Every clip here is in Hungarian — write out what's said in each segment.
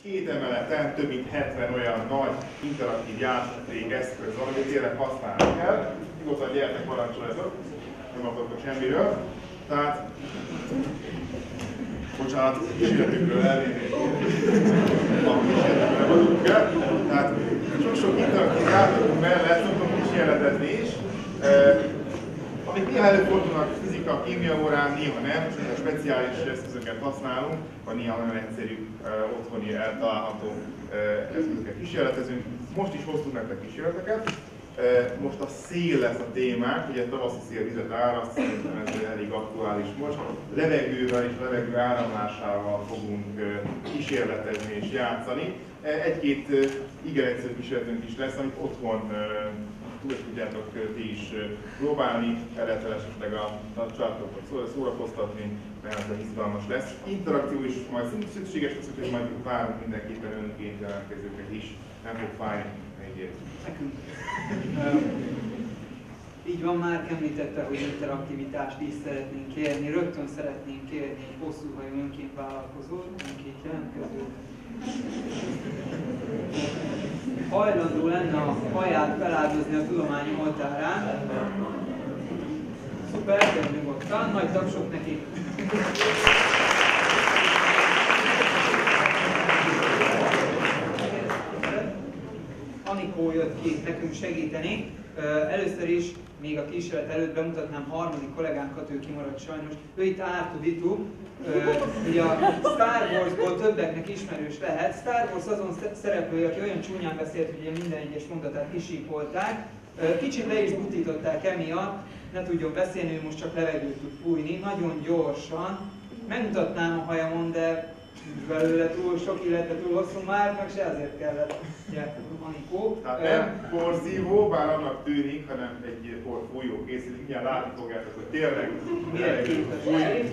két emeleten több mint 70 olyan nagy interaktív játék eszköz van, amit tényleg használni kell. Nyugodtan gyertek, parancsoljatok, nem akarok semmiről. Tehát, bocsánat, kísérletükről elnézést. Kísérletükről vagyunk el. Tehát sok interaktív játékunk mellett szoktunk kísérletezni is. Amik néha előfordulnak fizika, kémia órán, néha nem, a speciális eszközöket használunk, vagy néha nagyon egyszerű, otthoni eltalálható eszközöket kísérletezünk. Most is hoztunk nektek kísérleteket. Most a szél lesz a témánk, ugye tavaszi szél vizet áraszt, szerintem ez elég aktuális most. Levegővel és levegő áramlásával fogunk kísérletezni és játszani. Egy-két igen egyszerű kísérletünk is lesz, amit otthon tudjátok ti is próbálni, el lehet esetleg a családokat szórakoztatni, mert ez izgalmas lesz. Interaktív is majd szükséges lesz, hogy majd várunk mindenképpen önként jelentkezőket is, nem fog fájni, megígérjük. Nekünk. Így van, már említette, hogy interaktivitást is szeretnénk kérni, rögtön szeretnénk kérni egy hosszú hajú önként vállalkozót, önként jelentkező. Hajlandó lenne a haját feláldozni a tudomány oltárán. Szuper, de nyugodtan, nagy tapsok neki. Anikó jött ki nekünk segíteni. Először is, még a kísérlet előtt bemutatnám harmadik kollégánkat, ő kimaradt sajnos. Ő itt R2-D2. Ugye a Star Warsból többeknek ismerős lehet. Star Wars azon szereplője, aki olyan csúnyán beszélt, hogy ugye minden egyes mondatát kisípolták. Kicsit le is butították emiatt, ne tudjon beszélni, ő most csak levegőt tud fújni, nagyon gyorsan. Megmutatnám a hajamon, de belőle túl sok, illetve túl hosszú már, meg se azért kellett, ugye, Anikó. Tehát nem porszívó, bár annak tűnik, hanem egy porfújó készítik. Mindjárt látni fogjátok, hogy tényleg milyen képes.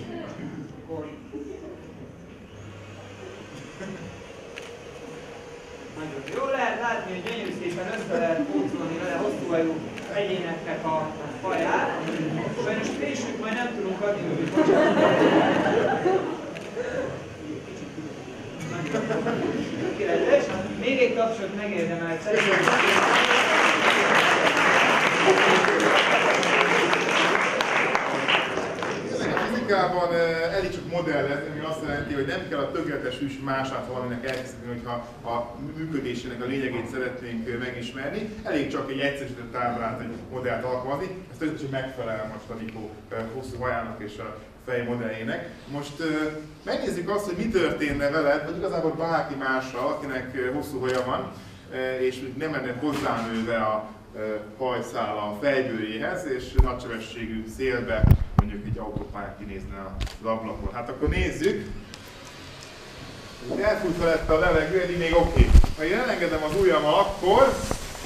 Nagyon jó, lehet látni, hogy gyönyörű szépen össze lehet pótolni vele hosszú hajú egyéneknek a haját. Sajnos fésült majd nem tudunk adni, hogy tökéletes. Még egy tapsot megérdemel szerintem. Fizikában elég csak modellezni, ami azt jelenti, hogy nem kell a tökéletes hűs-mását valaminek elkészíteni, hogyha a működésének a lényegét szeretnénk megismerni. Elég csak egy egyszerűsített táblát, egy modellt alkalmazni. Ez tökéletesen megfelel most a Nikó hosszú hajának és a fejmodelljének. Most megnézzük azt, hogy mi történne veled, vagy igazából bárki mással, akinek hosszú haja van, és nem lenne hozzánőve a hajszála a fejbőréhez, és nagysebességű szélbe mondjuk egy autópályán kinézne az ablakon. Hát akkor nézzük. Elfújt felette a levegő, eddig még oké. Ha én elengedem az ujjammal, akkor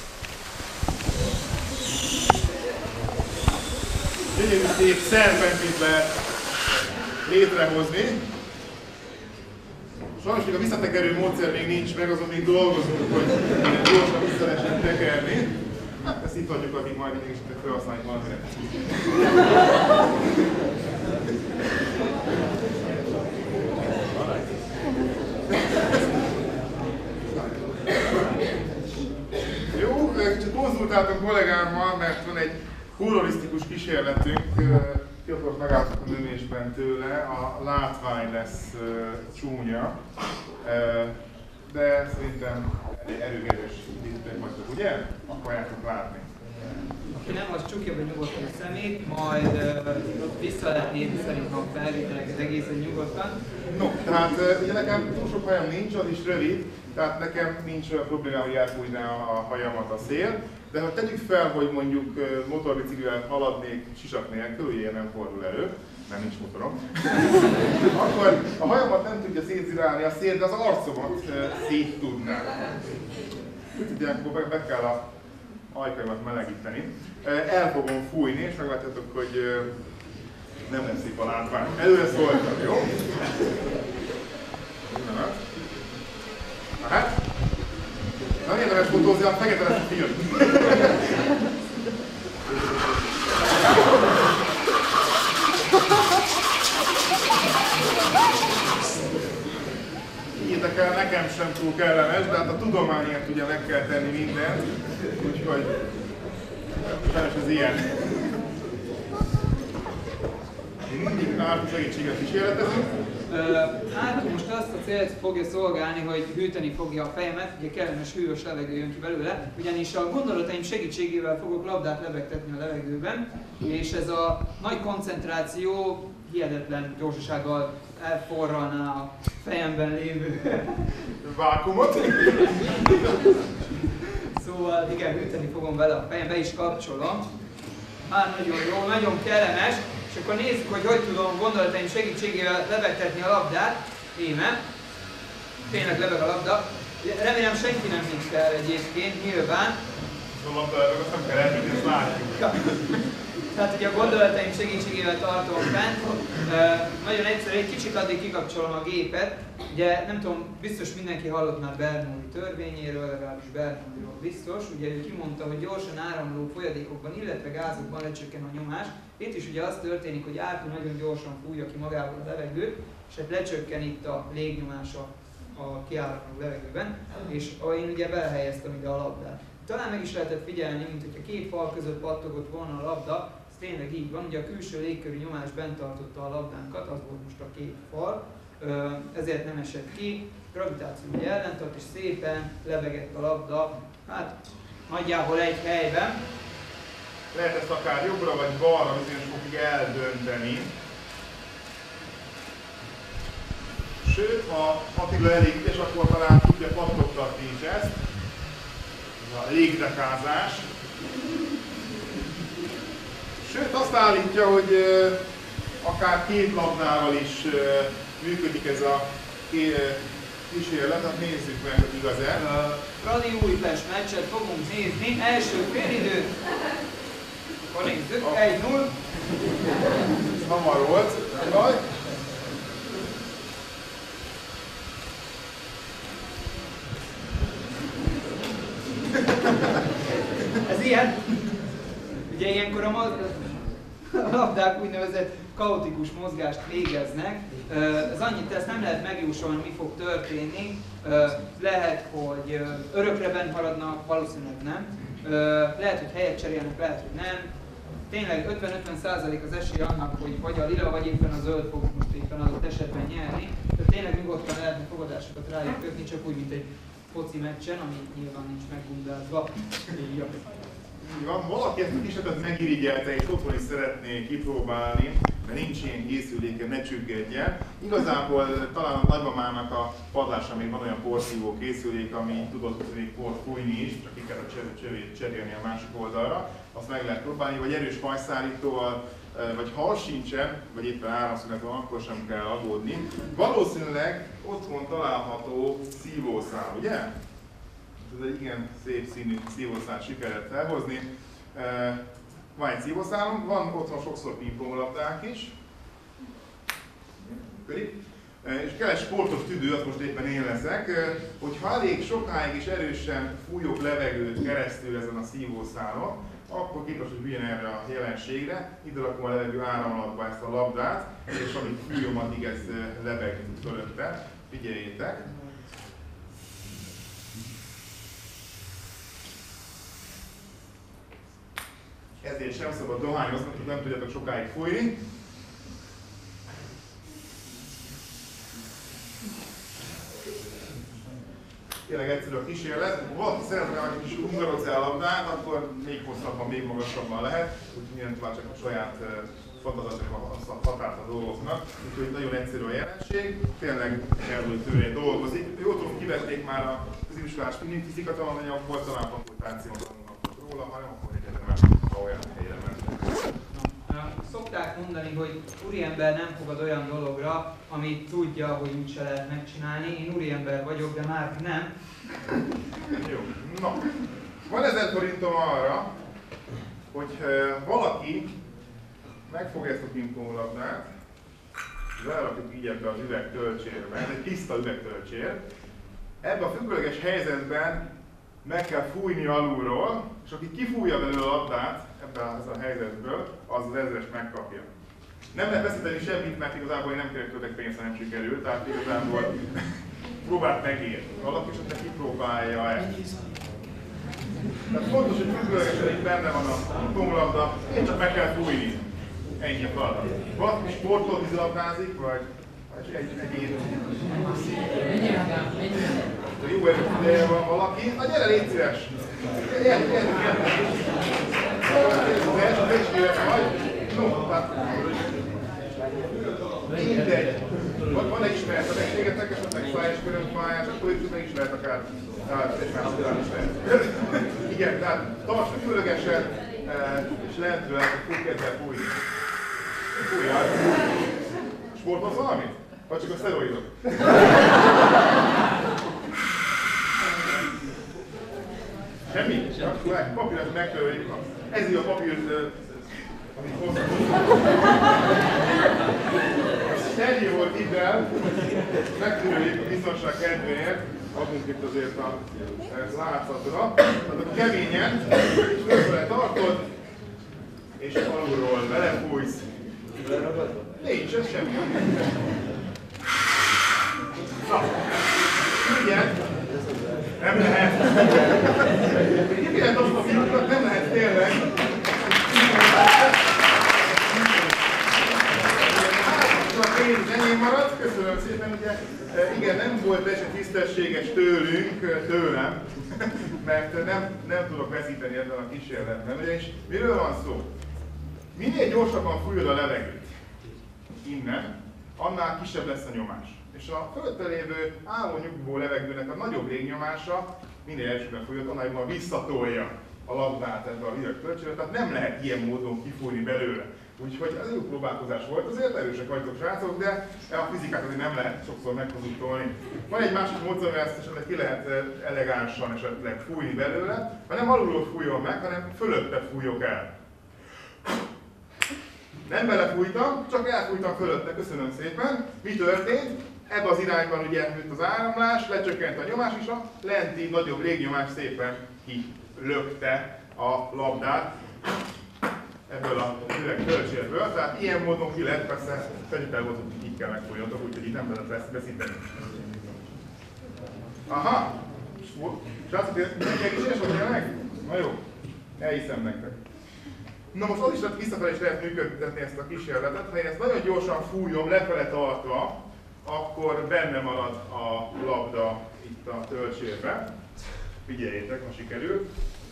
gyönyörű szép szerpentint lehet létrehozni. Sajnos még a visszatekerő módszer még nincs meg, azon még dolgozunk, hogy gyorsan vissza lehessen tekerni. Ezt itt hagyjuk, addig majd mégis felhasználjuk valamire. Jó, kicsit konzultáltunk kollégámmal, mert van egy horrorisztikus kísérletünk, ki akarok megálltok a növésben tőle, a látvány lesz csúnya, de szerintem egy erőgerős díszben vagytok, ugye? Akarjátok látni. Aki nem, az csukja be nyugodtan a szemét, majd vissza lehet nézni szerintem a felvételek az egészen nyugodtan. No, tehát ugye nekem túl sok hajam nincs, az is rövid, tehát nekem nincs olyan probléma, hogy elfújná a hajamat a szél, de ha tegyük fel, hogy mondjuk motorbiciklivel haladnék sisak nélkül, ilyen nem fordul elő, mert nincs motorom, akkor a hajamat nem tudja szétzirálni a szél, de az arcomat szét tudná. Úgy tudják, akkor be kell a ajkaimat melegíteni. El fogom fújni, és meglátjátok, hogy nem lesz szép a látvány. Előre szóltam, jó? Na hát? Nem érdemes fotózni, a fekete lesz a film. Írtak kell, nekem sem túl kellemes, de hát a tudományért ugye meg kell tenni mindent, úgyhogy sajnos ez ilyen. Én mindig Ártú segítséget kísérletezünk. Ártú most azt a célt fogja szolgálni, hogy hűteni fogja a fejemet, ugye kellemes hűvös levegő jön ki belőle, ugyanis a gondolataim segítségével fogok labdát lebegtetni a levegőben, és ez a nagy koncentráció hihetetlen gyorsasággal elforralná a fejemben lévő vákumot. Szóval igen, hűteni fogom vele a fejem, be is kapcsolom. Már nagyon jó, nagyon kellemes. És akkor nézzük, hogy tudom gondolataim segítségével lebegtetni a labdát. Íme. Tényleg lebeg a labda. Remélem senki nem nincs el egyébként, nyilván. A labda lebeg, azt nem kell elműtni, ezt látjuk. Tehát ugye a gondolataim segítségével tartom fent. Nagyon egyszerű, egy kicsit addig kikapcsolom a gépet. Ugye nem tudom, biztos mindenki hallott már Bernoulli törvényéről, legalábbis Bernoulliról biztos. Ugye ő kimondta, hogy gyorsan áramló folyadékokban, illetve gázokban lecsökken a nyomás. Itt is ugye az történik, hogy Ártú nagyon gyorsan fújja ki magából a levegőt, és hát lecsökken itt a légnyomása a kiáramló levegőben, és én ugye belehelyeztem ide a labdát. Talán meg is lehetett figyelni, mint hogyha két fal között pattogott volna a labda, ez tényleg így van, ugye a külső légköri nyomás bent tartotta a labdánkat, az volt most a két fal, ezért nem esett ki, gravitáció ugye ellentart, és szépen lebegett a labda, hát nagyjából egy helyben. Lehet ezt akár jobbra vagy balra bizonyos fokig eldönteni. Sőt, ha Attila elég ügyes, akkor talán tudja pattogtatni is ezt. Ez a légdekázás. Sőt, azt állítja, hogy akár két labdával is működik ez a kísérlet, hát nézzük meg, hogy igaz-e. Fradi Újpest meccset fogunk nézni, első félidő. Akkor nézzük, 1-0. Hamar volt. Jaj. Ez ilyen. Ugye ilyenkor a labdák úgynevezett kaotikus mozgást végeznek. Ez annyit, ezt nem lehet megjósolni, mi fog történni. Lehet, hogy örökre bent maradnak, valószínűleg nem. Lehet, hogy helyet cserélnek, lehet, hogy nem. Tényleg 50-50% az esély annak, hogy vagy a lila, vagy éppen a zöld fog most éppen adott esetben nyerni. Tehát tényleg nyugodtan lehetne fogadásokat rájuk kötni, csak úgy, mint egy foci meccsen, ami nyilván nincs meggundázva. Van, valaki ezt a kísérletet megirigyelte és otthon is szeretné kipróbálni, mert nincs ilyen készüléke, ne csüggedjen. Igazából talán a nagymamának a padlásán még van olyan porszívó készülék, ami tudott még port fújni is, csak ki kell a csövét cserélni a másik oldalra. Azt meg lehet próbálni, vagy erős fajszárítóval, vagy ha az sincsen, vagy éppen áramszünet van, akkor sem kell aggódni. Valószínűleg otthon található szívószál, ugye? Ez egy igen szép színű szívószált sikerült felhozni. Van egy szívószálunk, van otthon sokszor pingponglabdák is. És kell egy sportos tüdő, azt most éppen én leszek. Hogyha elég sokáig és erősen fújok levegőt keresztül ezen a szívószálon, akkor képes, hogy üljön erre a jelenségre. Ide rakom a levegő áramlatba ezt a labdát, és amíg fújom, addig ez lebeg fölötte. Figyeljétek! Ezért sem szabad dohányozni, hogy nem tudjátok sokáig fújni. Tényleg egyszerű a kísérlet. Ha valaki szeretne egy kis ungarocellabdát, akkor még hosszabban, még magasabban lehet. Úgyhogy minden tovább csak a saját fantáziátok a határt a dolgoknak. Úgyhogy nagyon egyszerű a jelenség. Tényleg elvújt tőle dolgozik. Jól tudom, kivették már a középiskolás fizika tananyagból, talán fakultáción tanulnak róla, ha nem, akkor egyetemen, ha olyan helyre mentek. Szokták mondani, hogy úriember nem fogad olyan dologra, amit tudja, hogy úgyse lehet megcsinálni. Én úriember vagyok, de már nem. Jó, na. Van 1000 forintom arra, hogy valaki megfogja ezt a pingponglabdát, és elrakjuk így ebbe az üvegtölcsérbe, ez egy tiszta üvegtölcsér. Ebben a függőleges helyzetben meg kell fújni alulról, és aki kifújja belőle a labdát ebben a helyzetből, az az 1000-est megkapja. Nem lehet veszíteni semmit, mert igazából én nem kérek tőletek pénzt, nem sikerült, tehát igazából próbált megérni. Valaki esetleg kipróbálja ezt. Tehát fontos, hogy függőlegesen itt benne van a pingponglabda, én csak meg kell fújni. Ennyi a feladat. Valaki sportol, vízilabdázik, vagy egy év. Jó erőfideje van valaki. Na gyere, légy szíves! No, tehát mindegy. Van egy ismert a megségetek, esetleg szájás körömfájás, akkor itt megismert akár egymásodán is lehet. Igen, tehát tarts különlegesen, és lentről fog kezdve fújni. Fújjál! Sportolsz valamit? Vagy csak a szteroidok? Semmi? Akkor papírt megtörjük. Ez így a papírt, amit hoztunk. Ennyi volt ide, megtörjük a biztonság kedvéért. Adunk itt azért a látszatra. Tehát keményen, és fölfele tartod, és alulról belefújsz. Nincs, ez semmi. Na, igen. Nem lehet. Igen, azt a fiúkat nem lehet tényleg. A pénz enyém maradt, köszönöm szépen, ugye. Igen, nem volt teljesen tisztességes tőlem, mert nem tudok veszíteni ebben a kísérletben. Ugyanis miről van szó? Minél gyorsabban fújod a levegőt innen, annál kisebb lesz a nyomás. És a fölötte lévő álló nyugvó levegőnek a nagyobb légnyomása minél elsőben fújod, annál jobban visszatolja a labdát ebbe a hideg töltsőre, tehát nem lehet ilyen módon kifújni belőle. Úgyhogy ez jó próbálkozás volt, azért erősek vagytok srácok, de a fizikát azért nem lehet sokszor meghozutolni. Van egy másik módszer, hogy ezt esetleg ki lehet elegánsan esetleg fújni belőle, ha nem alulról fújjon meg, hanem fölötte fújok el. Nem belefújtam, csak elfújtam fölötte, köszönöm szépen. Mi történt? Ebben az irányban ugye nőtt az áramlás, lecsökkent a nyomás, és a lenti nagyobb légnyomás szépen kilökte a labdát ebből a üveg töltsérből. Tehát ilyen módon ki lehet, persze tegyük el, hogy így kell megfújjatok, úgyhogy itt nem lehet veszíteni. Aha! Srácok, mindenki egészséges vagy jelenleg? Na jó, elhiszem nektek. Na most az is visszafelé is lehet működtetni ezt a kísérletet. Ha én ezt nagyon gyorsan fújom, lefele tartva, akkor benne marad a labda itt a töltsérbe. Figyeljétek, ma sikerült.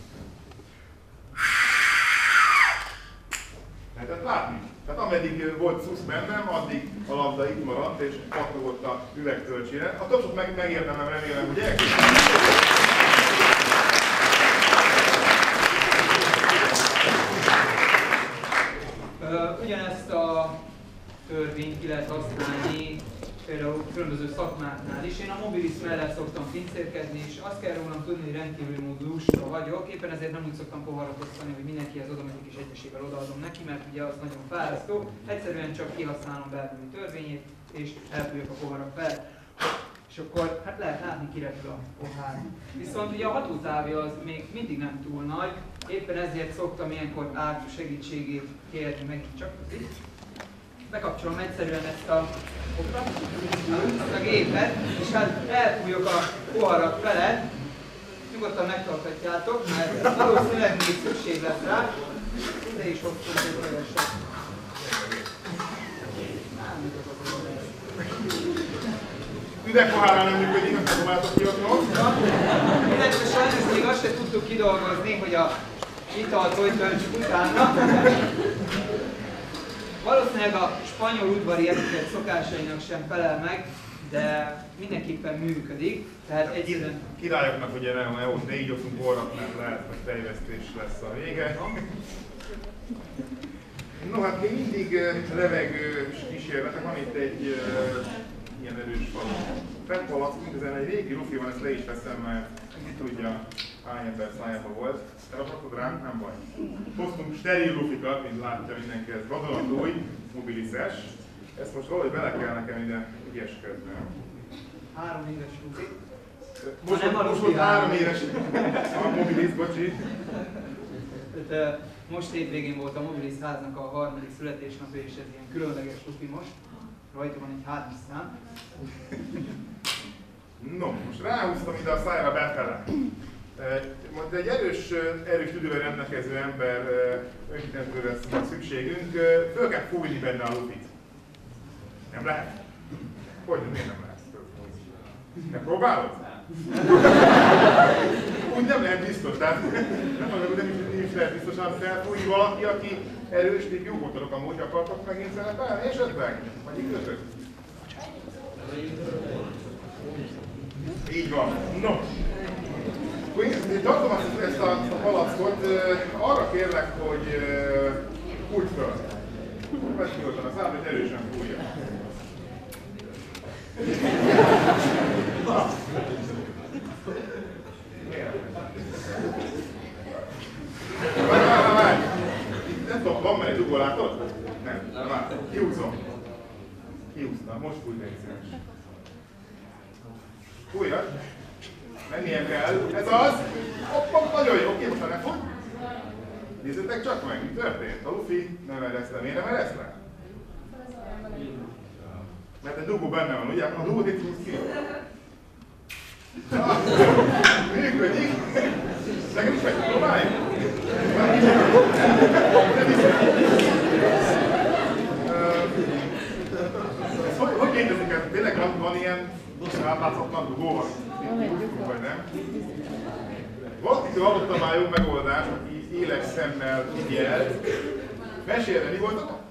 Lehetett látni? Tehát ameddig volt szusz bennem, addig a labda itt maradt és pattogott a üvegtöltsére. A tapsot megérdemem, remélem, hogy Ugyanezt a törvényt ki lehet használni például különböző szakmáknál is. Én a Mobilis mellett szoktam pincérkedni, és azt kell rólam tudni, hogy rendkívül módú lusta vagyok. Éppen ezért nem úgy szoktam poharat osztani, hogy mindenkihez oda megyek és egyesével odaadom neki, mert ugye az nagyon fárasztó. Egyszerűen csak kihasználom belőli törvényét, és elfújok a poharak fel. És akkor hát lehet látni, kirepül a pohár. Viszont ugye a hatótávja az még mindig nem túl nagy, éppen ezért szoktam ilyenkor Ártú segítségét kérni megint csak itt. Bekapcsolom egyszerűen ezt a gépet, és hát elfújok a poharak felett. Nyugodtan megtarthatjátok, mert valószínűleg még szükség lesz rá. De is hoztunk egy keveset. üvegpohárral nem működik, nem próbáltok ki otthon. Illetve sajnos még azt sem tudtuk kidolgozni, hogy a italt hogy töltsük utána. Valószínűleg a spanyol udvari etiket szokásainak sem felel meg, de mindenképpen működik. Tehát egyszerűen... Királyoknak ugye ne így oszunk orrat, mert lehet, hogy fejvesztés lesz a vége. No hát még mindig levegős kísérletek, van itt egy ilyen erős fetpalack, mint ezen egy régi lufi van, ezt le is veszem, mert ki tudja hány ember szájában volt. Elrakhatod ránk? Nem baj. Hoztunk steril lufikat, mint látja mindenki, ez vadonatúj, mobilises. Ezt most valahogy bele kell nekem ide ügyeskednem. 3 éves lufi. Most volt 3 éves a mobilis, bocsi. Most hétvégén volt a Mobilis háznak a 3. születésnapja, és ez ilyen különleges lufi most. Rajta van egy 3 szám. No, most ráhúztam ide a szájra befele. Most egy erős tüdővel rendelkező ember önkéntesből lesz szükségünk, föl kell fújni benne a lufit. Nem lehet? Hogy miért nem lehet fölfújni? Nem próbálod? Úgy nem lehet biztos, tehát nem is lehet biztosan felfújni valaki, aki erős, még jókoltatok amúgy, akartok megint szerepelni esetleg? Vagy így között? Így van. No. Én tartom ezt a palackot, arra kérlek, hogy fújt föl. Vedd nyugodtan a szád, hogy erősen fújja. Várj! Nem tudom, van már egy dugó, látod? Nem, várj, kihúzom. Kihúztam, most fújt egy szíves. Fújjad! Mennie kell, ez az! Hopp, nagyon jó, oké, most már nem fújt. Nézzétek csak meg, mi történt? A lufi nem eresz le, miért nem eresz le? Mert egy dugó benne van, ugye? A dugót itt húz ki. Működik! Nekem is meg próbálj! Hogy létezik ez? Tényleg van ilyen átlátszatlan dugó? Vagy nem? Valakitől hallottam már jó megoldást, aki éles szemmel figyelt. Mesélj, mi volt a?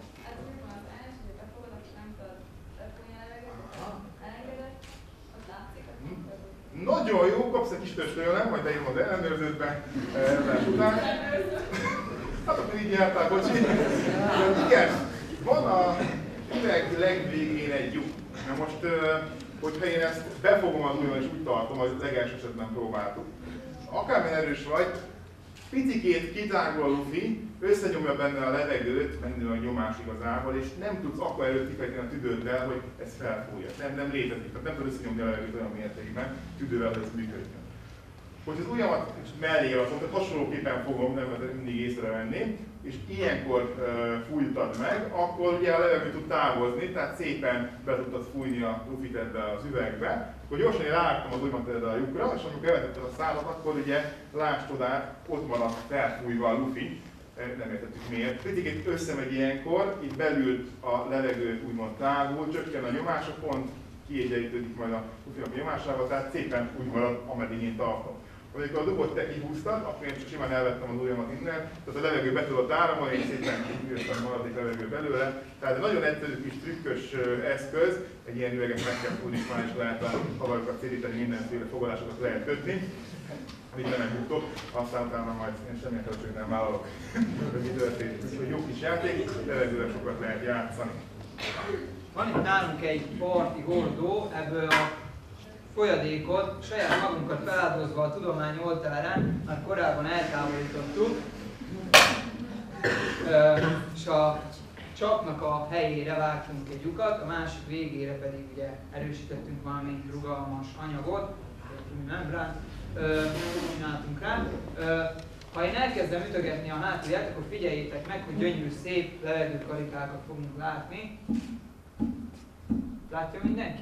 Nagyon jó, kapsz egy kis töstőlem, majd beírom az ellenőrzőtbe eladás után. Hát akkor így jártál, bocsi. Igen, van a üveg legvégén egy lyuk. Na most, hogyha én ezt befogom az ujjam és úgy tartom, hogy az legelső esetben próbáltuk. Akármilyen erős vagy, picikét kitágul a lufi, összenyomja benne a levegőt, menő a nyomás igazából, és nem tudsz akkor erőt kifejteni a tüdőddel, hogy ez felfújja. Nem létezik, tehát nem tudod összenyomni a levegőt olyan mértékben, tüdővel, hogy ez működjön. Hogy az ujjamat mellé rakom, tehát hasonlóképpen fogom, nem lehet mindig észrevenni, és ilyenkor fújtad meg, akkor ugye a levegő tud távozni, tehát szépen be tudtad fújni a lufit ebbe az üvegbe. Akkor gyorsan én ráraktam az ujjamat erre a lyukra, és amikor bevetetted a szádat, akkor ugye lásd csodát, ott maradt felfújva a lufi. Nem értettük miért. Picit összemegy ilyenkor, itt belül a levegő úgymond távol, csökken a nyomás, a pont kiegyenlítődik majd a lufinak a nyomásával, tehát szépen úgy marad, ameddig én tartom. Amikor a dugót te kihúztad, akkor én csak simán elvettem az ujjamat innen, tehát a levegő be tudott áramolni, és szépen kijöttem maradék levegő belőle. Tehát egy nagyon egyszerű kis trükkös eszköz, egy ilyen üveget meg kell fújni, és már is lehet a havarokat széríteni, mindenféle fogadásokat lehet kötni. Amit nem megmutatok, aztán utána majd én semmilyen felelősséget nem vállalok, hogy mi történik. Úgyhogy jó kis játék, levegőre sokat lehet játszani. Van itt nálunk egy parti hordó, ebből a folyadékot saját magunkat feláldozva a tudomány oltárán már korábban eltávolítottuk, és a csapnak a helyére vágtunk egy lyukat, a másik végére pedig ugye erősítettünk valami rugalmas anyagot, membrán, csináltunk rá. Ha én elkezdem ütögetni a hátulját, akkor figyeljétek meg, hogy gyönyörű szép levegőkarikákat fogunk látni. Látja mindenki?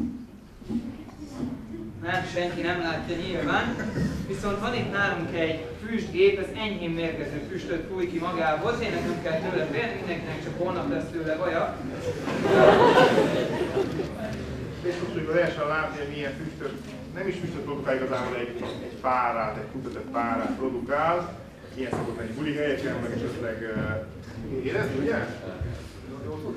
Nem, senki nem látja nyilván. Viszont van itt nálunk egy füstgép, ez enyhén mérgező füstöt fúj ki magából. Tényleg nem kell tőle félni, mindenkinek csak holnap lesz tőle baja. És most lehessen látni, hogy milyen füstöt, nem is füstöt produkál igazából, egy párát, egy kutatett párát produkál. Ilyen szokott lenni buli helyeken, meg esetleg érezni, ugye? Jól tudsz?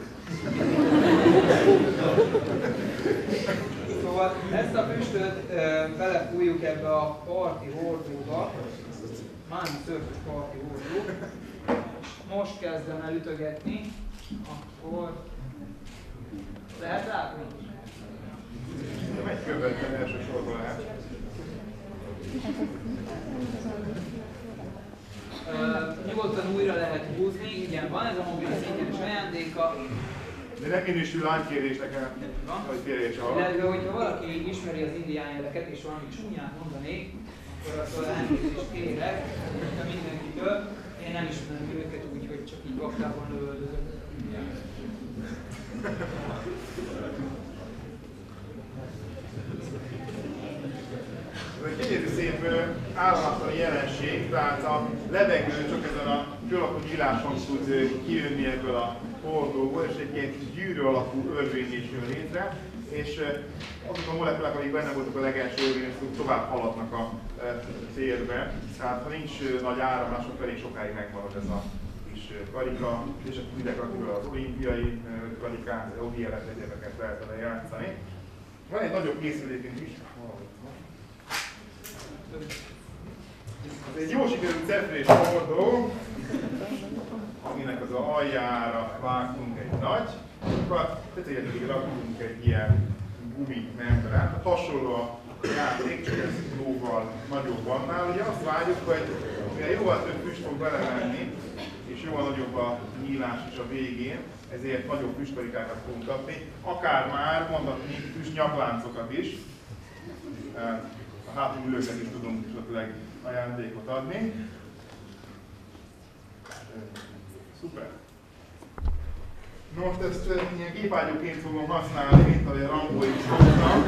Szóval ezt a füstöt belefújjuk ebbe a parti hordóba, már szörfös parti hordó, és most kezdem el ütögetni, akkor lehet látni? Megy követően elsősorban lehet. Nyugodtan újra lehet húzni, igen, van ez a mobil ingyenes ajándéka. De nem minősül lánykérésnek, hogy kérés alatt. Illetve, hogyha valaki ismeri az indián jeleket és valami csúnyát mondanék, akkor attól elnézést kérek mindenkitől. Én nem ismerem őket úgy, hogy csak így vaktában lövöldözök. állandóan jelenség, tehát a levegő csak ezen a fölakú nyíláson tud kijönni ebből a hordóból, és egy ilyen kis gyűrű alakú örvényés jön létre, és azok a molekulák, amik benne voltak a legelső örvényesek, tovább haladnak a térbe, tehát ha nincs nagy áramlás, akkor elég sokáig megmarad ez a kis karika, és akkor ide az olimpiai karikát, ODL-et, egyébeket lehet vele játszani. Van egy nagyobb készülékünk is. Ez egy jó sikerült cefrés hordó, aminek az aljára vágtunk egy nagy, akkor a tetejére pedig rakunk egy ilyen gumimembrán. Hasonló a játék, csak ez jóval nagyobb annál. Ugye azt várjuk, hogy mivel jóval több füst fog belemenni, és jóval nagyobb a nyílás is a végén, ezért nagyobb füstkarikákat fogunk kapni, akár már mondhatni füstnyakláncokat is. A hátul ülőket is tudunk esetleg ajándékot adni. Szuper! Most ezt ilyen gépágyúként fogom használni, mint ahogy a Rambó is szoktam.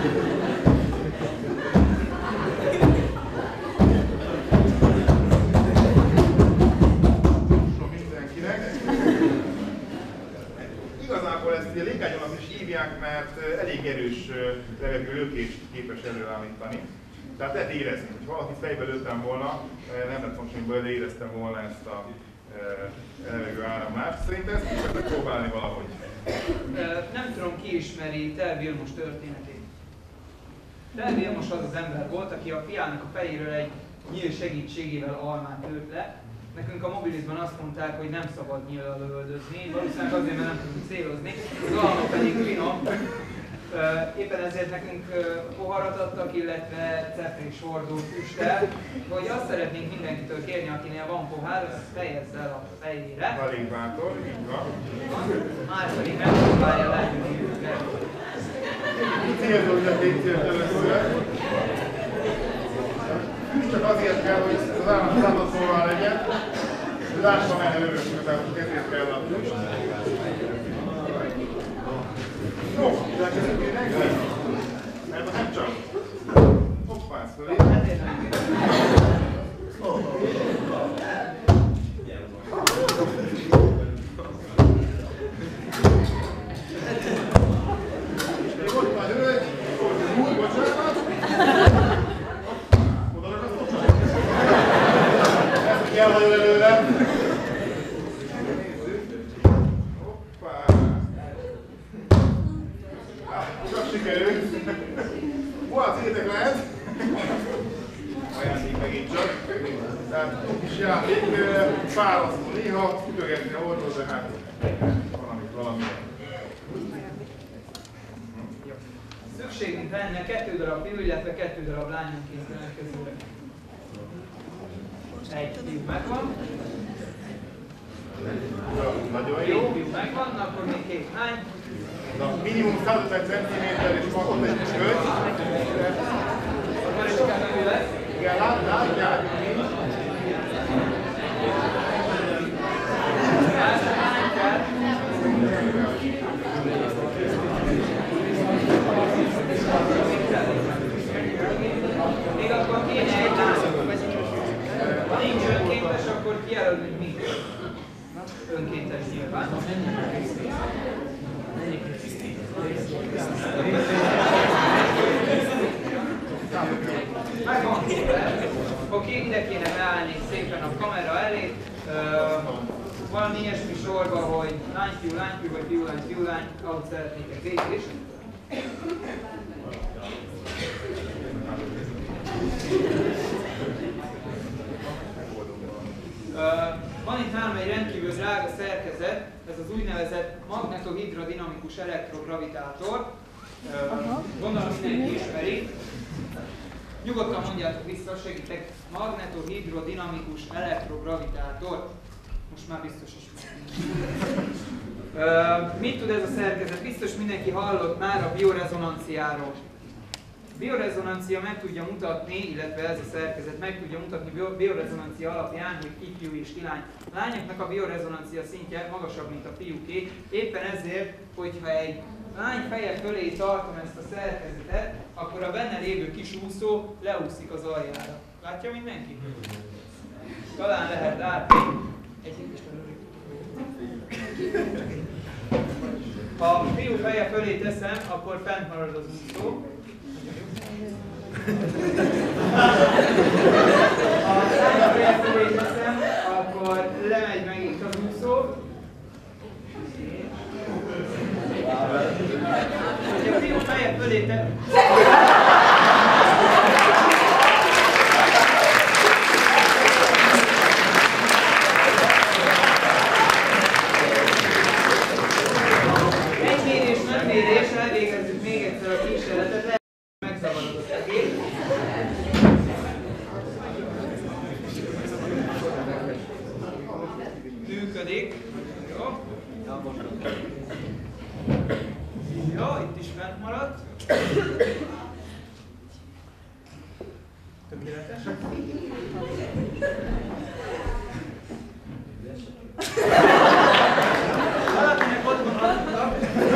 Mindenkinek. Igazából ezt a légágyúnak is hívják, mert elég erős levegő lökést képes előállítani. Tehát lehet érezni, hogy valakit fejbe lőttem volna, nem lett most mindig, de éreztem volna ezt a levegő áramlást. Szerintem ezt is lehet próbálni valahogy. Nem tudom, ki ismeri Tel Vilmos történetét. Tel Vilmos az az ember volt, aki a fiának a fejéről egy nyíl segítségével almát tört le. Nekünk a mobilizban azt mondták, hogy nem szabad nyíllal lövöldözni, valószínűleg azért, mert nem tudunk célozni, az alma pedig finom. Éppen ezért nekünk poharat adtak, illetve cefrés hordó füsttel, hogy azt szeretnénk mindenkitől kérni, akinél van pohár, azt fejezz el a fejére. Elég bátor, így van. Már pedig megpróbálja legyűjteni őket. Célzódja tétért először. Füst csak azért kell, hogy az állatszóval legyen, hogy lássa meg először, tehát ezért kell a füst. Jó, de kezdjük én neki. Mert nem csak. Hoppász fölé. És még ott van hölgy, úr, bocsánat. Oda ragasztottam. Ezt kell nagyon előre. Sikerült. Hol szétek lehet? Ajándék megint csak. Tehát kis játék, fárasztó néha, ütögetni a hordót, de hát valami. Szükségünk lenne 2 darab fiú, illetve 2 darab lányonként rendelkezőre. Egy fiú megvan. Nagyon jó. Fiú megvan, akkor még 2 lány. Na, minimum 150 cm és maga egy hölgy. Akkor is kell nő lesz. Igen, látják, mi? Még akkor kéne egy lány. Ha nincs önkéntes, akkor kijelölni mi? Önkéntes nyilván. Megvan képe. Oké, ide kéne beállni szépen a kamera elé. Valami ilyesmi sorba, hogy lány-fiú, vagy fiú-lány, ahogy szeretnék egy is. Van itt nálam egy rendkívül drága szerkezet, ez az úgynevezett magnetohidrodinamikus elektrogravitátor. Gondolom mindenki ismeri. Nyugodtan mondjátok vissza, segítek. Magnetohidrodinamikus elektrogravitátor. Most már biztos ismeri. Mit tud ez a szerkezet? Biztos mindenki hallott már a biorezonanciáról. A biorezonancia meg tudja mutatni, illetve ez a szerkezet meg tudja mutatni biorezonancia alapján, hogy ki fiú és ki lány. A lányoknak a biorezonancia szintje magasabb, mint a fiúké. Éppen ezért, hogyha egy lány feje fölé tartom ezt a szerkezetet, akkor akkor a benne lévő kis úszó leúszik az aljára. Látja mindenki? Talán lehet látni. Ha a fiú feje fölé teszem, akkor fent marad az úszó. Ha a lány feje fölé teszem, akkor lemegy megint az úszó. Ha a fiú feje fölé teszem... Elvégezzük még egyszer a kísérletet, lehet, hogy megzavarodott a gép. Működik. Jó. Jó, itt is fent maradt. Tökéletes. Valakinek otthon adtak.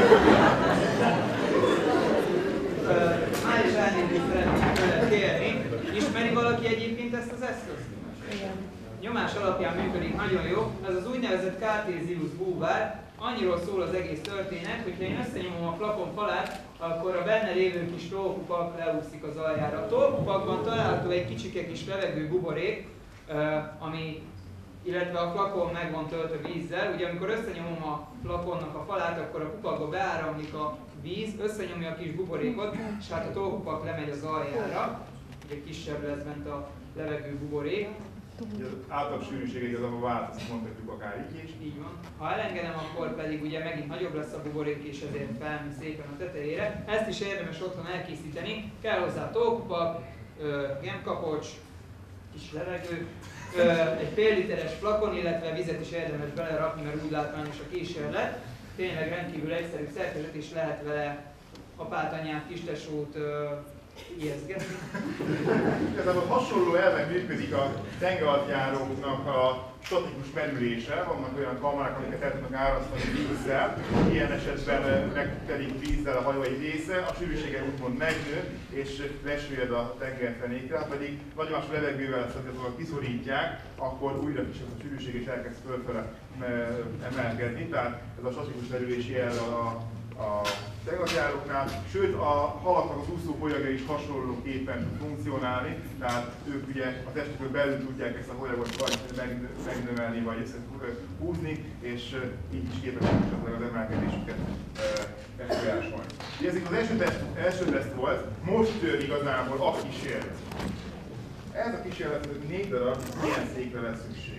Már is elnézést szeretnék tőle kérni. Ismeri valaki egyébként ezt az eszközt? Igen. Nyomás alapján működik nagyon jó. Ez az úgynevezett Cartesius búvár. Annyiról szól az egész történet, hogyha én összenyomom a flakon falát, akkor a benne lévő kis tollkupak leúszik az aljára. A tollkupakban található egy kicsike kis levegő buborék, illetve a flakon meg van töltve vízzel. Ugye amikor összenyomom a flakonnak a falát, akkor a kupakba beáramlik a víz, összenyomja a kis buborékot, és hát a tollkupak lemegy az aljára. Ugye kisebb lesz bent a levegő buborék. Az átlag sűrűsége igazából változik, mondhatjuk akár így is. Így van. Ha elengedem, akkor pedig ugye megint nagyobb lesz a buborék, és ezért felmegy szépen a tetejére. Ezt is érdemes otthon elkészíteni. Kell hozzá tollkupak, gemkapocs, kis levegő, egy fél literes flakon, illetve vizet is érdemes belerakni, mert úgy látványos a kísérlet. Tényleg rendkívül egyszerű szerkezet, és lehet vele apát, anyát, kistesót ijesztgetni. Igazából hasonló elven működik a tengeralattjáróknak a statikus merülése. Vannak olyan kamerák, amiket el tudnak árasztani vízzel, ilyen esetben megtelik vízzel a hajó egy része, a sűrűsége úgymond megnő, és lesüllyed a tengerfenékre, pedig nagyon más levegővel azt kiszorítják, akkor újra kis a sűrűség és elkezd fölfele emelkedni. Tehát ez a statikus merülési jel a tengeralattjáróknál, sőt a halaknak az úszó folyaga is hasonlóképpen tud funkcionálni, tehát ők ugye a testükön belül tudják ezt a folyagot vagy megnövelni, vagy ezt húzni, és így is képesek az emelkedésüket befolyásolni. Ez az első teszt volt, most tör igazából a kísérlet. Ez a kísérlet 4 darab milyen székre lesz szükség.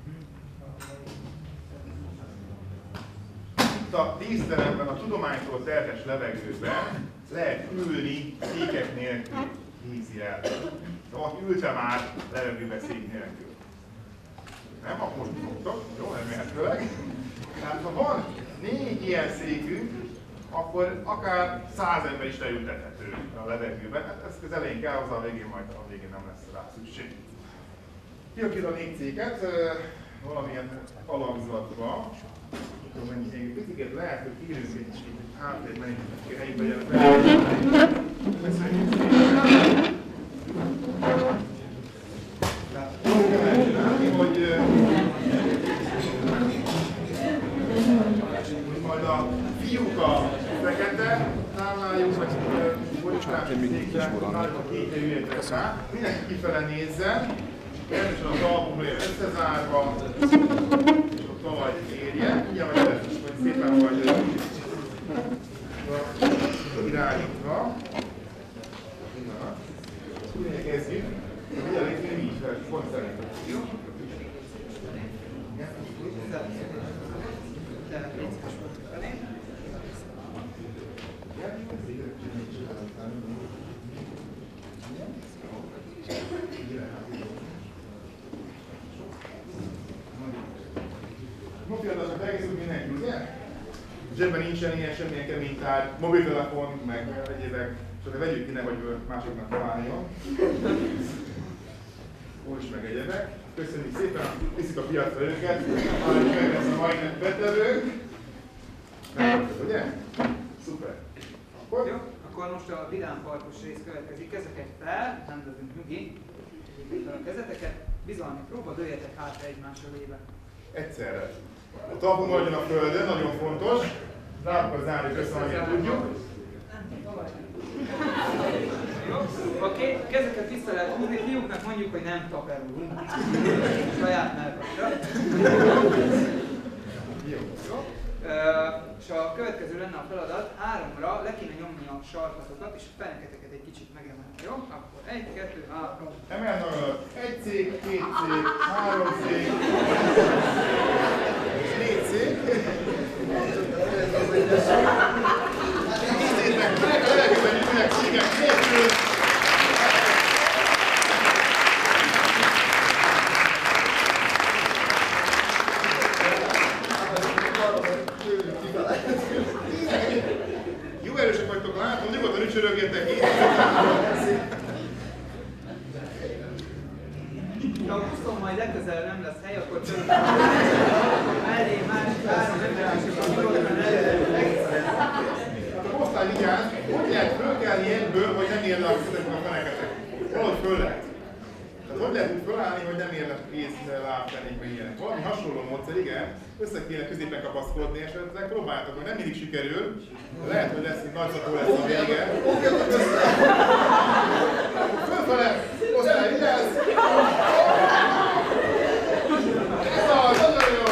A díszteremben, a tudománytól terhes levegőben lehet ülni székek nélkül vízjel. De valaki ülte már levegőbe szék nélkül. Nem? Akkor most szoktok, jó, remélhetőleg. Tehát ha van 4 ilyen székünk, akkor akár 100 ember is leültethető a levegőben. Hát ezt az elején kell hozzá, a végén majd a végén nem lesz rá szükség. Kirakjuk a 4 széket valamilyen alakzatba. Mennyi piciket lehet, hogy kérünk egy háttért, mennyi helyükbe jönnek be. Tehát azt kell elcsinálni, hogy majd a fiúk a fekete támlájuk, vagy borítás székre, náluk a kékre üljetek rá. Mindenki kifele nézzen, természetesen a talpunk összezárva, és a talaj érje. Ugye, hogy ez is, hogy szépen vagy irányítva. Úgy kezdjük, hogy ugye létrejön így fel, pont szerintem. Jó? Mobiltelefon elkészült mindenki, ugye? Zsebben nincsen ilyen semmilyen kemény tárgy, mobiltelefon, meg egyébek, csak vegyük ki, nehogy másoknak találjon. Most meg egyebek. Köszönjük szépen, viszik a piacra őket, hanem meg lesz a mai betevők. Megkötött, ugye? Szuper. Akkor? Jó. akkor most a vidám parkos rész következik. Kezeket fel, nem lövünk nyugi. Tegyétek fel a kezeteket. Bizalmi próba, dőljetek hátra egymás ölébe. Egyszerre. A talpunk maradjon a földön, nagyon fontos. Lábakat zárjuk össze, amelyet tudjuk. Oké, kezeket vissza lehet húzni, fiúknak mondjuk, hogy nem taperulunk. Saját melkasra. Jó. És a következő lenne a feladat, 3-ra le kéne nyomni a sarkatokat, és a feneketeket egy kicsit megemelni, jó? Akkor 1, 2, 3. Emelni a 1 cég, 2 cég, 3 cég, 4 cég. Nézzétek meg, a levegőben ülnek cégek nélkül. Jó erősek vagytok, látom, nyugodtan ücsörögjetek így. Ha a buszon majd legközelebb nem lesz hely, akkor csak mellé másik 3 ember is nyugodtan A osztály vigyáz, hogy lehet fölkelni ebből, hogy nem érne a feneketek. Valahogy föl lehet. Tehát hogy lehet úgy fölállni, hogy nem érnek kész lábtenékbe ilyenek. Valami hasonló módszer, igen, össze kéne középen kapaszkodni, és esetleg próbáljátok, hogy nem mindig sikerül, de lehet, hogy lesz, hogy nagyszakó lesz a vége. Fölfele, osztály, vigyázz! Ez az, nagyon jó!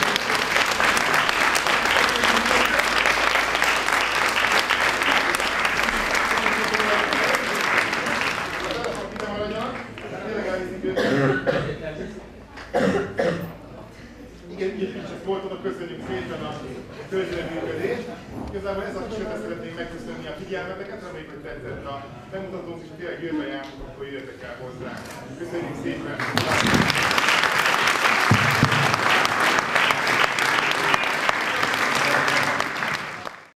Igen, így kicsit voltatok, köszönjük szépen a közreműködést. Igazából ez a kísérletet szeretnénk megköszönni a figyelmeteket, reméljük, hogy tetszett a bemutatónk, és tényleg jövőben járunk, akkor jöjjetek el hozzá. Köszönjük szépen!